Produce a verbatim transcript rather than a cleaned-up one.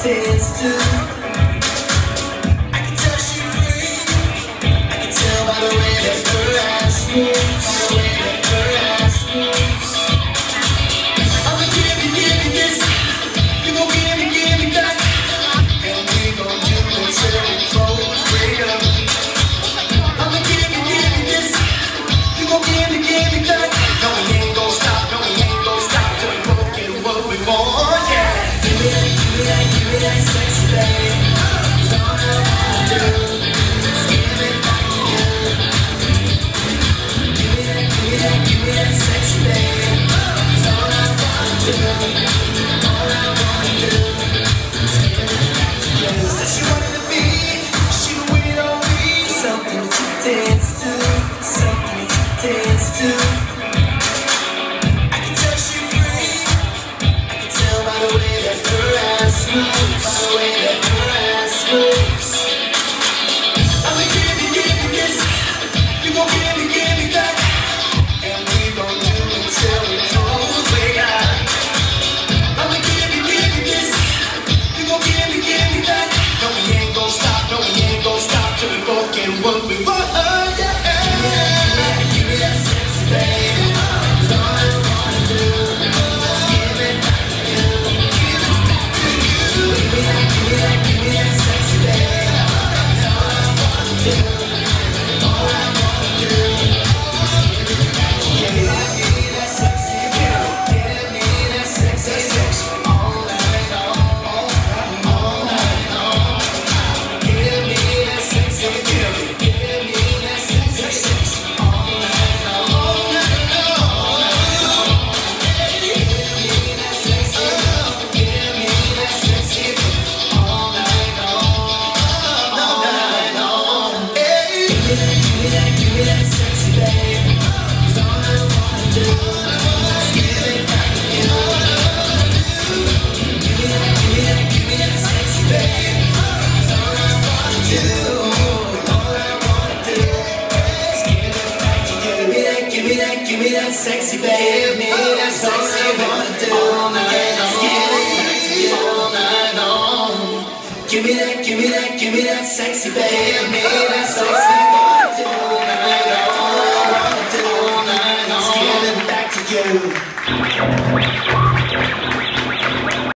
dance to. I can tell she free. I can tell by the way that her ass moves, by the way that her ass moves. I'ma give you, give you this. You gon' give me, give me that. And we gon' do it till we close way up. I'ma give you, give you this. You gon' give me, give me that. No, we ain't gon' stop, no, we ain't gon' stop till we both get what we want, yeah. Give me that, give me that, give me that sexy babe. 'Cause all I wanna do is give it back to you. Give me that, give me that, give me that sexy babe. 'Cause all I wanna do, all I wanna do is give it back to you. Said she wanted to be, she would wait on me. Something to dance to, something to dance to. I can tell she free. I can tell by the way that her ass moves, by the way that her ass moves. I'ma give you, give you this. You gon' give me, give me that. And we gon' do it till we close way out. I'ma give you, give you this. You gon' give me, give me that. No, we ain't gon' stop, no, we ain't gon' stop till we both get what we want, yeah. Give me that, give me that, give me that sexy baby. 'Cause all I wanna do is give it back to you. Give it back to you. Give me that, give me that, give me that sexy baby. 'Cause all I wanna do, all I wanna do is give it back to you. Give me that, give me that sexy baby. Give me that sexy, sexy all night long, all night long. Give me that sexy, give me, give me that sexy, sexy all night long, all night long. Give me that sexy, give me that sexy all night long, all night long. Hey. Give me that, give me that, give me that sexy babe. 'Cause all I wanna do is give it back to you. Give me that, give me that, give me that sexy babe. 'Cause all I wanna do, all I wanna do is give it back to you. Give me that, give me that, give me that sexy babe. Give me that sexy wanna do all night long. Give it back to you all night long. Give me that, give me that, give me that sexy babe. Give me that sexy wanna do all night long.